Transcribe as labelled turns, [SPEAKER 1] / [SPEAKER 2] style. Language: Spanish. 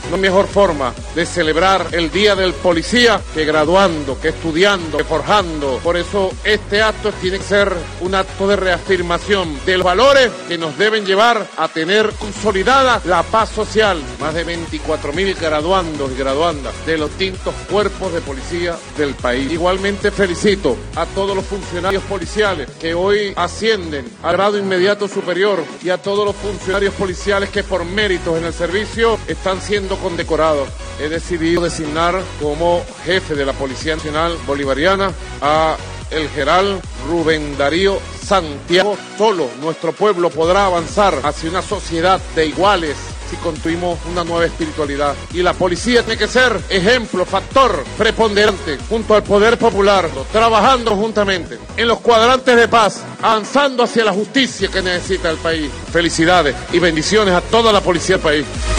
[SPEAKER 1] No hay mejor forma de celebrar el Día del Policía que graduando, que estudiando, que forjando. Por eso este acto tiene que ser un acto de reafirmación de los valores que nos deben llevar a tener consolidada la paz social. Más de 24.000 graduandos y graduandas de los distintos cuerpos de policía del país. Igualmente felicito a todos los funcionarios policiales que hoy ascienden al grado inmediato superior y a todos los funcionarios policiales que por méritos en el servicio están siendo condecorados. He decidido designar como jefe de la Policía Nacional Bolivariana a el general Rubén Darío Santiago. Solo nuestro pueblo podrá avanzar hacia una sociedad de iguales si construimos una nueva espiritualidad. Y la policía tiene que ser ejemplo, factor preponderante junto al poder popular, trabajando juntamente en los cuadrantes de paz, avanzando hacia la justicia que necesita el país. Felicidades y bendiciones a toda la policía del país.